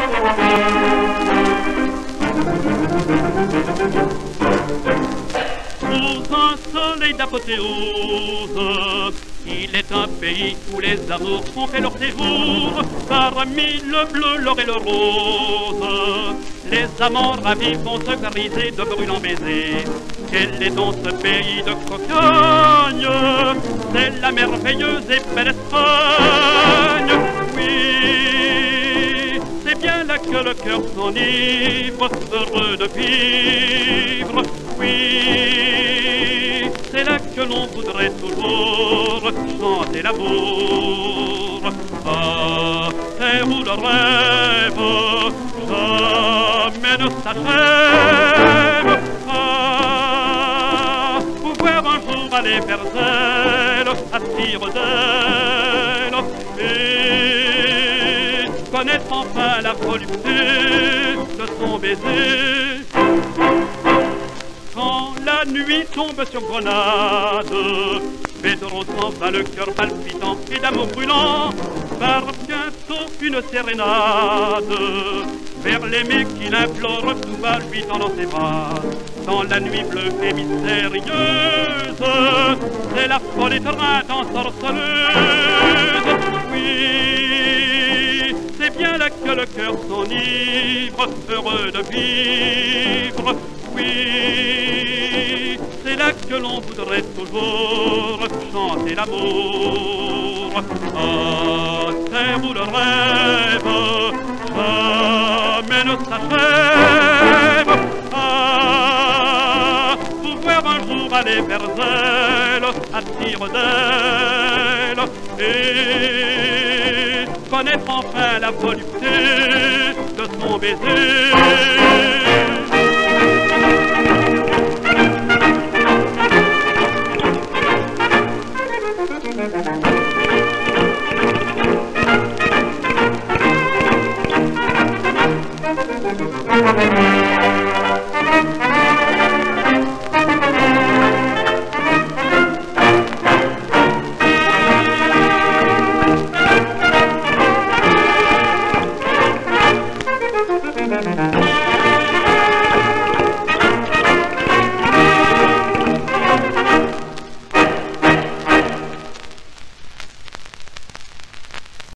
Sous un soleil d'apothéose, il est un pays où les amours ont fait leur séjour. Parmi le bleu, l'or et le rose, les amants ravis vont se griser de brûlants baisers. Quel est donc ce pays de cocagne? C'est la merveilleuse et belle Espagne. Oui, c'est bien là que le cœur s'enivre, heureux de vivre. Oui, c'est là que l'on voudrait toujours chanter l'amour. Ah, terre où le rêve jamais ne s'achève. Ah, pouvoir un jour aller vers elle, à tire d'elle, et connaître enfin la volupté de son baiser. Quand la nuit tombe sur Grenade, Pedro s'en va le cœur palpitant et d'amour brûlant, par bientôt une sérénade vers l'aimé qu'il implore tout bas lui tendant ses bras. Dans la nuit bleue et mystérieuse, c'est la folle étreinte ensorceleuse. Oui, c'est bien là que le cœur s'enivre, heureux de vivre. Oui, c'est là que l'on voudrait toujours chanter l'amour. Ah, terre où le rêve jamais ne s'achève. Ah, pouvoir un jour aller vers elle, à tire d'elle, et connaître enfin la volupté de son baiser. Thank you.